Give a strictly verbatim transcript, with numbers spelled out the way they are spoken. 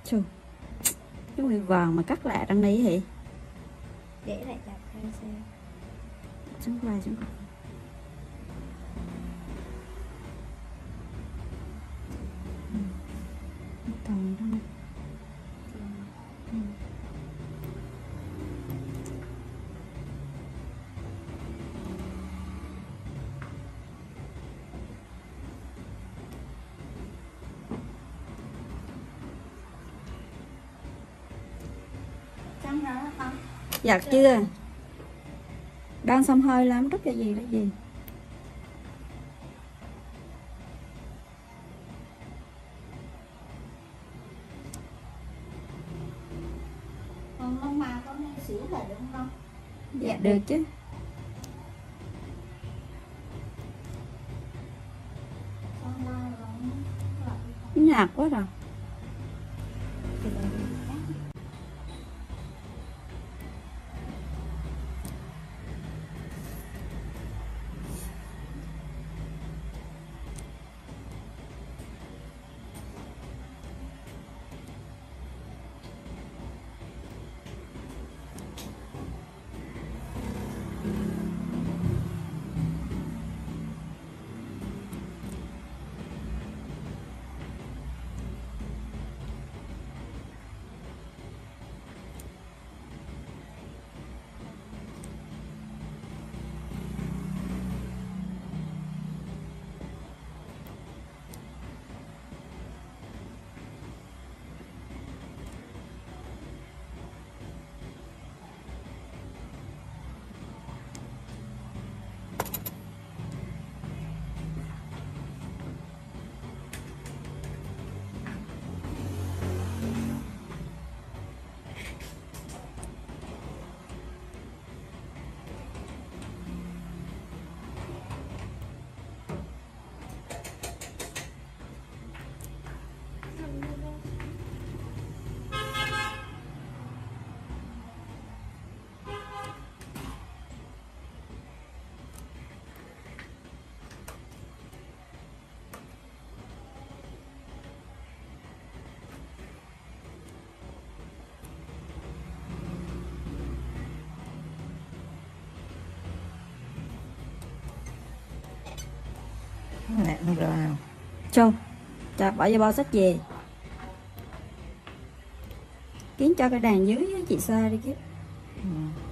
Chù, cái nguyên vàng mà cắt lại đằng này thì để lại chặt hay sao? Xuống qua xuống qua. Toàn đó. Ừ. Xong rồi đó không? Giặt chưa? Đang xông hơi lắm, rút cái gì cái gì? Còn lông mà con nên xỉu là được không? Dạ được chứ. Nhạt quá rồi. Nè, không rồi nào. Châu, cho bỏ vô bao sách về. Kiếm cho cái đàn dưới với chị Sa đi chứ. Ừ.